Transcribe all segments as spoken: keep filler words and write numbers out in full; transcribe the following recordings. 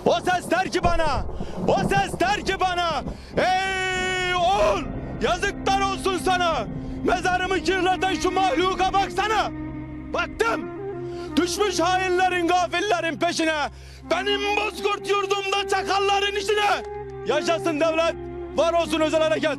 O ses der ki bana, o ses der ki bana, ey oğul, yazıklar olsun sana. Mezarımı kirleten şu mahluka baksana. Baktım, düşmüş hainlerin, gafillerin peşine, benim bozkurt yurdumda çakalların işine. Yaşasın devlet, var olsun özel hareket.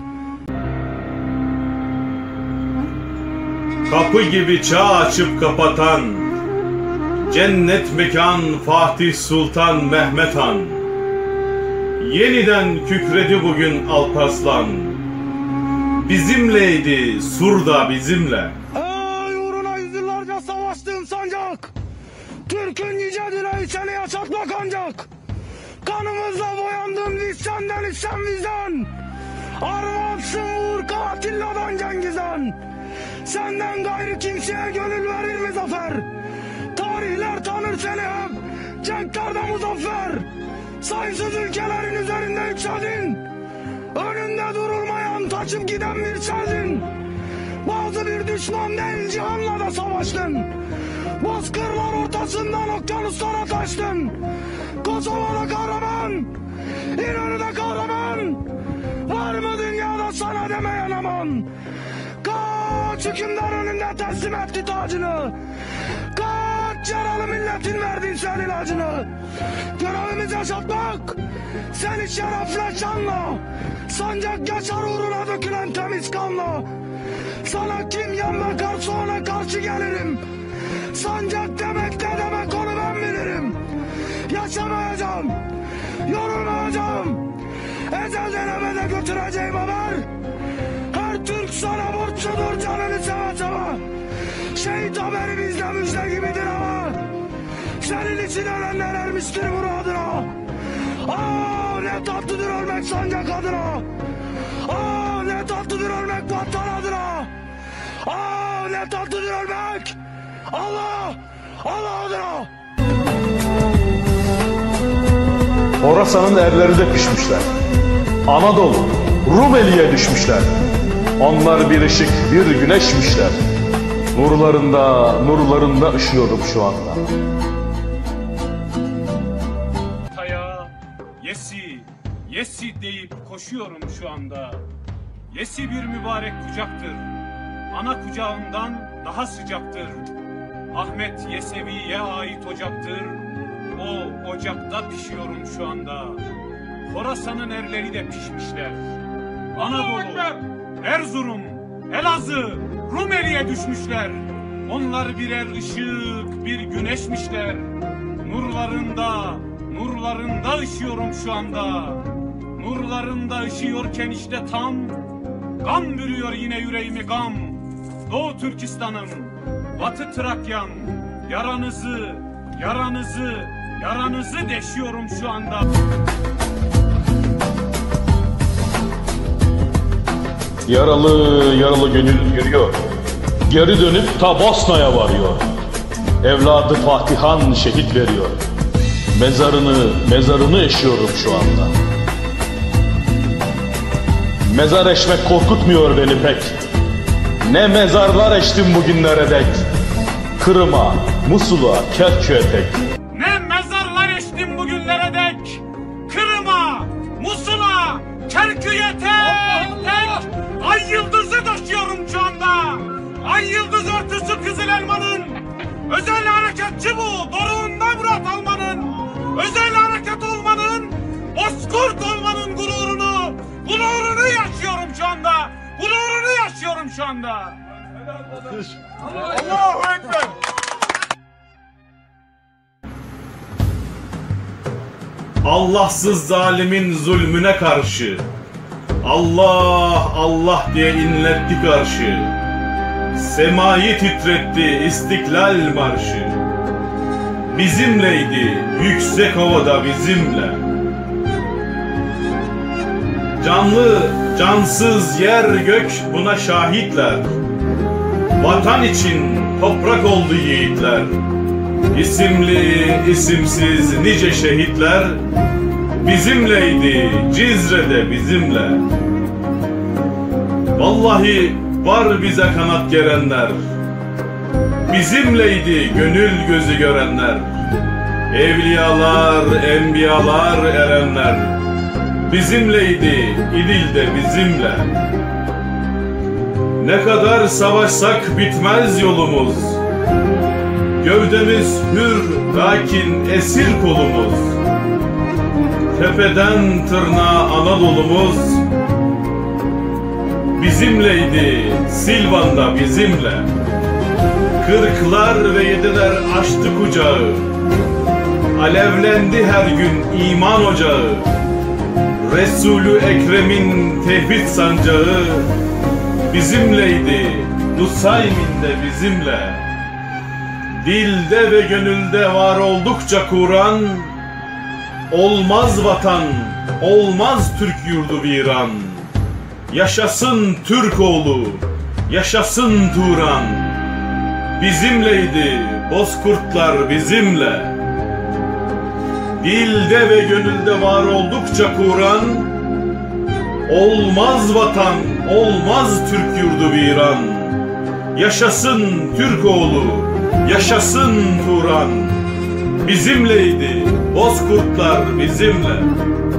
Kapı gibi çağ açıp kapatan, cennet mekan Fatih Sultan Mehmet Han. Yeniden kükredi bugün Alparslan, bizimleydi Surda bizimle. Ey uğruna yüzyıllarca savaştığım sancak, Türk'ün yüce dileği seni yaşatmak ancak. Kanımızla boyandın vizsenden isyan vizden, Arvapsın vur Katilladan Cengiz'den. Senden gayrı kimseye gönül verir mi zafer? Tarihler tanır seni hep cenklerde muzaffer. Sayısız ülkelerin üzerinde yükseldin, önünde durulmayan taçıp giden bir çeldin. Bazı bir düşman değil cihanla da savaştın, bozkırlar ortasından okyanuslara taştın. Kosova'da kahraman, İnönü'de kahraman, var mı dünyada sana demeyen aman? Kaç hükümdar önünde teslim etti tacını, kaç yaralı milletin verdin sen ilacını. Görevimiz yaşatmak, seni şerefle şanla, sancak geçer uğruna dökülen temiz kanla. Sana kim yan bakarsa ona karşı gelirim, sancak demek ne demek onu ben bilirim. Yaşamayacağım, yorulmayacağım, ezelden ebede götüreceğim haber. Her Türk sana borçludur canını seve seve, şehit haberi bizde müjde gibidir ama. Senin için ölenler ermiştir muradına. Aa ne tatlıdır ölmek sancak adına, aa ne tatlıdır ölmek vatan adına, aa ne tatlıdır ölmek Allah, Allah adına. Horasan'ın erleri de pişmişler, Anadolu, Rumeli'ye düşmüşler. Onlar bir ışık, bir güneşmişler. Nurlarında, nurlarında ışıyorum şu anda. Taya, Yesi, Yesi deyip koşuyorum şu anda. Yesi bir mübarek kucaktır, ana kucağından daha sıcaktır. Ahmet Yesevi'ye ait ocaktır, o ocakta pişiyorum şu anda. Horasan'ın erleri de pişmişler. Anadolu, Erzurum, Elazığ, Rumeli'ye düşmüşler. Onlar birer ışık, bir güneşmişler. Nurlarında, nurlarında ışıyorum şu anda. Nurlarında ışıyorken işte tam, gam bürüyor yine yüreğimi gam. Doğu Türkistan'ım, Batı Trakya'm, yaranızı, yaranızı, yaranızı deşiyorum şu anda. Yaralı yaralı gönül yürüyor, geri dönüp ta Bosna'ya varıyor. Evladı Fatihan şehit veriyor, mezarını mezarını eşiyorum şu anda. Mezar eşmek korkutmuyor beni pek, ne mezarlar eştim bugünlere dek. Kırım'a, Musul'a, Kerkük'e tek. Ne mezarlar eştim bugünlere dek, Kırım'a, Musul'a, Kerkük'e tek tek. Ay yıldızı taşıyorum şu anda. Ay yıldız örtüsü Kızıl Elma'nın. Özel harekatçı bu, doruğunda Murat Alman'ın. Özel harekat olmanın, bozkurt olmanın gururunu, gururunu yaşıyorum şu anda. Gururunu yaşıyorum şu anda. Allahu Ekber. Allahsız zalimin zulmüne karşı, Allah Allah diye inletti karşı. Semayı titretti İstiklal Marşı. Bizimleydi yüksek havada bizimle. Canlı cansız yer gök buna şahitler. Vatan için toprak oldu yiğitler. İsimli isimsiz nice şehitler bizimleydi Cizre'de bizimle. Vallahi var bize kanat gerenler, bizimleydi gönül gözü görenler. Evliyalar, enbiyalar, erenler bizimleydi, İdil de bizimle. Ne kadar savaşsak bitmez yolumuz. Gövdemiz hür, lakin esir kolumuz. Tepeden tırnağa Anadolu'muz bizimleydi, Silvan'da bizimle. Kırklar ve yediler açtı kucağı. Alevlendi her gün iman ocağı. Resulü Ekrem'in tevhid sancağı bizimleydi, Nusaymin'de bizimle. Dilde ve gönülde var oldukça Kur'an, olmaz vatan, olmaz Türk yurdu viran. Yaşasın Türk oğlu, yaşasın Turan. Bizimleydi, bozkurtlar bizimle. Dilde ve gönülde var oldukça Kur'an, olmaz vatan, olmaz Türk yurdu viran. Yaşasın Türk oğlu, yaşasın Turan. Bizimleydi, bozkurtlar bizimle.